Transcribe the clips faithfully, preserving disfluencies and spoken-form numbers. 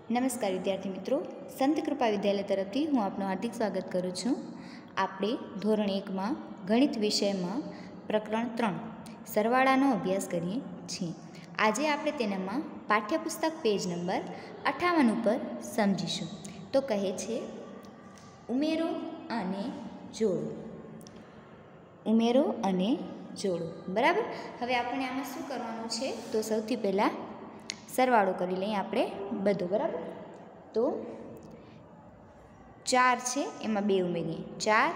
नमस्कार विद्यार्थी मित्रों, संत कृपा विद्यालय तरफथी हूँ आपनु हार्दिक स्वागत करूँ छूँ। आपणे धोरण एक में गणित विषय में प्रकरण त्रण सरवाळानो अभ्यास करीए छीए। आजे आपणे तेनामां पाठ्यपुस्तक पेज नंबर अठावन पर समझीशुं। तो कहे छे उमेरो अने जोड़ो, उमेरो अने जोड़ो। बराबर। हवे आपणे आमां शुं करवानुं छे, तो सौथी पहेला सरवाळो करी लईए आपणे बधो। बराबर। तो चार छे एमां बे उमेरीए, चार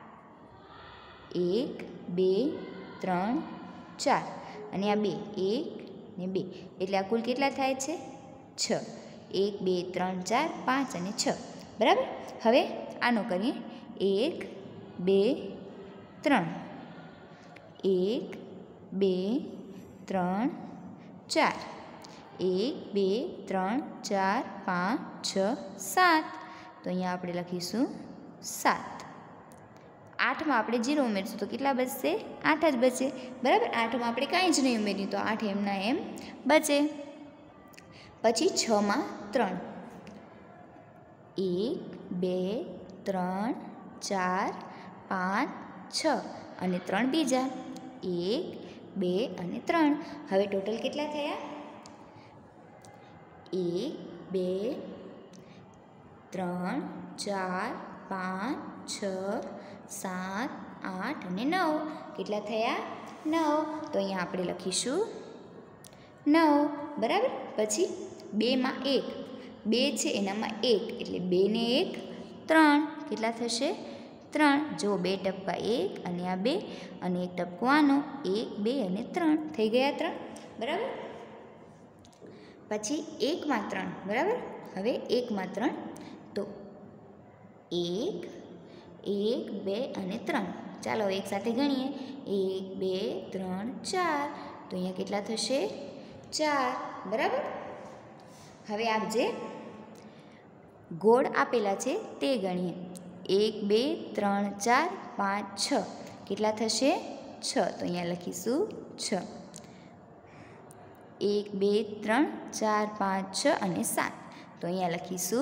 एक बे त्रण चार अने आ बे एक ने बे एटले आ कुल केटला थाय छे छ। एक बे त्रण चार पांच अने छ। बराबर। हवे आनो करीए एक बे त्रण, एक बे त्रण चार, एक बे त्रण चार पांच छ सात। तो अहींया आपणे लखीशुं सात। आठ में आपणे जीरो उमेरशुं तो केटला बचशे? आठ ज बचे। बराबर। आठ में आपणे कांई ज नहीं उमेर्युं तो आठ एमना एम बचे। पछी छ में त्रण, एक बे त्रण चार पांच छ अने त्रण बीजा, एक बे अने त्रण। हवे टोटल केटला थया? एक बे त्रण चार पांच छ सात आठ अने नौ। केटला थया? नौ। तो अहींया आपणे लखीशुं नौ। बराबर। पछी बे में एक, बे छे एनामां एक एटले बे ने एक त्रण। केटला थशे? त्रण। जो बे टपका एक अने आ बे अने एक टपको आनो, एक बे अने त्रण थई गया त्रण। बराबर। पछी एक में त्रण। बराबर। हवे एक में त्रण तो एक एक बे अने त्रण। चालो एक साथे गणीए, एक बे त्रण चार। तो अहींया केटला थशे? चार। बराबर। हवे आपजे गोळ आपेला छे ते गणीए। एक बे त्रण चार पांच छ केटला थशे? छ। तो अहींया लखीशुं छ। एक बे त्रण चार पांच छ अने सात। तो अहींया लखीशुं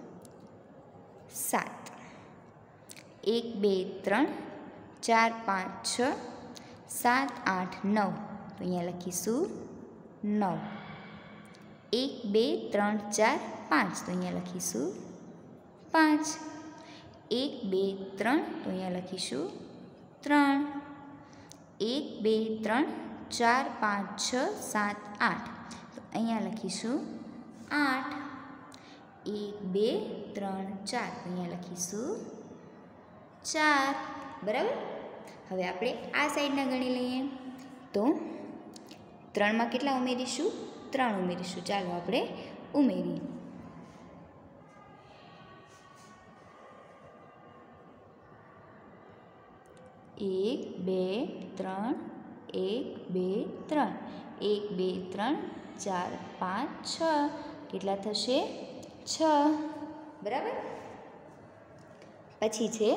सात। एक बे त्रण चार पांच छ सात आठ नौ। तो अहींया लखीशुं नौ। एक बे त्रण चार पांच। तो अहींया लखीशुं पांच। एक बे त्रण। तो अहींया लखीशुं त्रण। एक बे त्रण चार पांच छ सात आठ। तो अहींया लखीशुं आठ। एक बे त्रण चार। तो अहींया लखीशुं चार। बराबर। हवे आपणे आ साइडना गणी लईए। तो त्रण में केटला उमेरीशुं? त्रण उमेरीशुं। चालो आपणे उमेरीए। एक बे त्रण, एक बे त्रण, एक बे त्रण चार पांच छ केटला थशे? छ। बराबर। पछी छे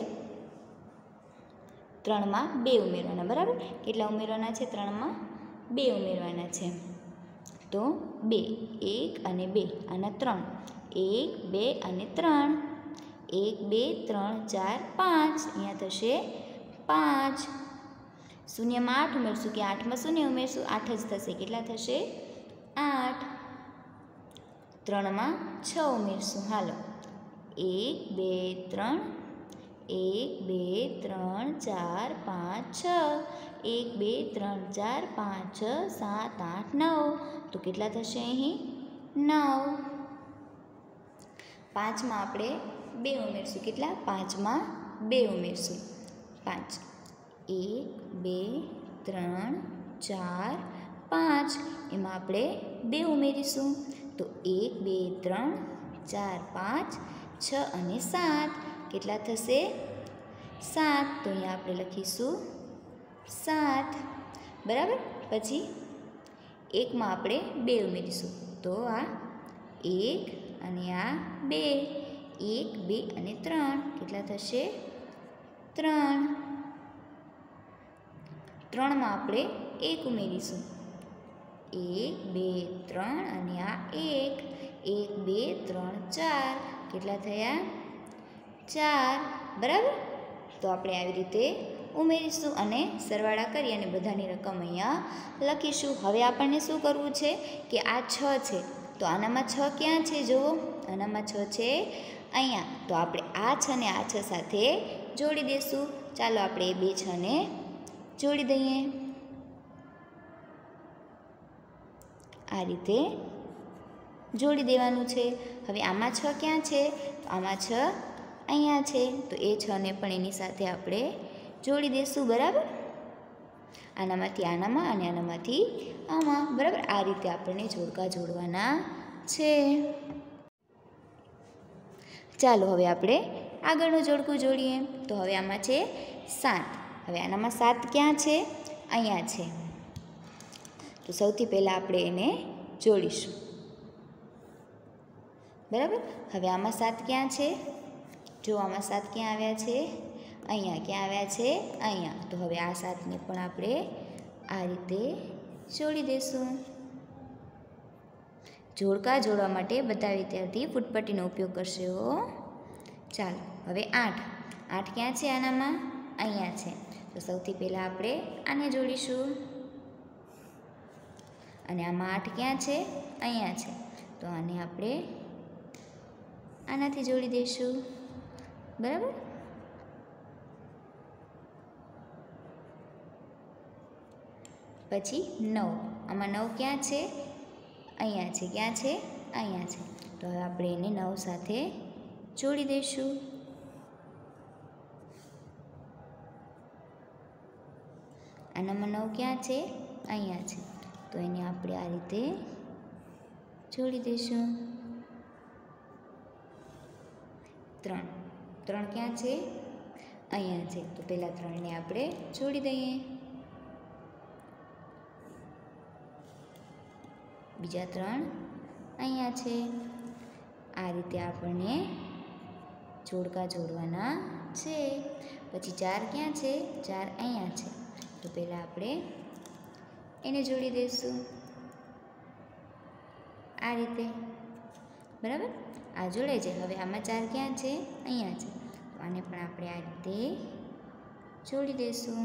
त्रण में बे उमेरवाना। बराबर। केटला उमेरवाना छे? त्रण में बे उमेरवाना छे। तो बे एक अने बे आना त्रण, एक बे अने त्रण, एक बे त्रण चार पांच अहींया थशे पांच। शून्य में आठ उमेरशुं कि आठ में शून्य उमेरशुं? आठ ज थशे। केटला थशे? आठ। त्रण में छ उमेरशुं। हालो एक बे त्रण, एक बे त्रण चार पांच छ, एक बे त्रण चार पांच छ सात आठ नौ। तो केटला थशे अहीं? नौ। पांच में आपणे बे उमेरशुं। केटला? पांच में बे उमेरशुं। पांच। एक बे त्रण चार पांच एमां आपणे बे उमेरीशुं। तो एक बे त्रण चार पांच छ अने सात केटला थशे? सात। तो अहींया आपणे लखीशुं सात। बराबर। पछी एक में आपणे बे उमेरीशुं तो आ एक अने आ बे, एक बे अने त्रण केटला थशे? त्रण। त्रण में आपणे एक उमेरीशुं। एक बे त्रण अने आ एक, એક બે ત્રણ ચાર કેટલા થયા ચાર બરાબર. તો આપણે આવી રીતે ઉમેરીશું અને સરવાળા કરી અને બધાની રકમ અહીંયા લખીશું. હવે આપણને શું કરવું છે કે આ છ છે તો આનામાં છ ક્યાં છે જુઓ આનામાં છ છે અહીંયા. તો આપણે આ છ ને આ છ સાથે જોડી દઈશું. ચાલો આપણે એ બે છ ને જોડી દઈએ. આ રીતે જોડી દેવાનું છે. હવે આમાં છ ક્યાં છે તો આમાં છ અહીંયા છે તો એ છ ને પણ એની સાથે આપણે જોડી દઈશું બરાબર. આનામાંથી આનામાં અને આનામાંથી આમાં બરાબર. આ રીતે આપણને જોડકા જોડવાના છે. ચાલો હવે આપણે આગળનું જોડકું જોડીએ. તો હવે આમાં છે સાત. હવે આનામાં સાત ક્યાં છે અહીંયા છે. તો સૌથી પહેલાં આપણે એને જોડીશું બરાબર. હવે આમાં સાત ક્યાં છે જો આમાં સાત ક્યાં આવ્યા છે અહીંયા. ક્યાં આવ્યા છે અહીંયા. તો હવે આ સાતને પણ આપણે આ રીતે જોડી દઈશું. જોડકા જોડવા માટે બધા વિદ્યાર્થી ફૂટપટ્ટીનો ઉપયોગ કરશે હો. ચાલો હવે આઠ. આઠ ક્યાં છે આનામાં અહીંયા છે. તો સૌથી પહેલાં આપણે આને જોડીશું અને આમાં આઠ ક્યાં છે અહીંયા છે. તો આને આપણે આનાથી જોડી દઈશું બરાબર. પછી નવ. આમાં નવ ક્યાં છે અહીંયા છે. ક્યાં છે અહીંયા છે. તો હવે આપણે એને નવ સાથે જોડી દઈશું. આનામાં નવ ક્યાં છે અહીંયા છે. તો એને આપણે આ રીતે જોડી દઈશું. ત્રણ. ત્રણ ક્યાં છે અહીંયા છે. તો પહેલાં ત્રણને આપણે જોડી દઈએ. બીજા ત્રણ અહીંયા છે. આ રીતે આપણને જોડકા જોડવાના છે. પછી ચાર ક્યાં છે ચાર અહીંયા છે. તો પહેલાં આપણે એને જોડી દઈશું આ રીતે બરાબર. આ જોડે છે. હવે આમાં ચાર ક્યાં છે અહીંયા છે. તો આને પણ આપણે આ રીતે જોડી દઈશું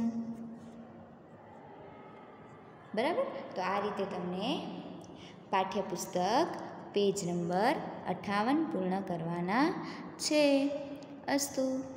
બરાબર. તો આ રીતે તમને પાઠ્યપુસ્તક પેજ નંબર અઠ્ઠાવન પૂર્ણ કરવાના છે. અસ્તુ.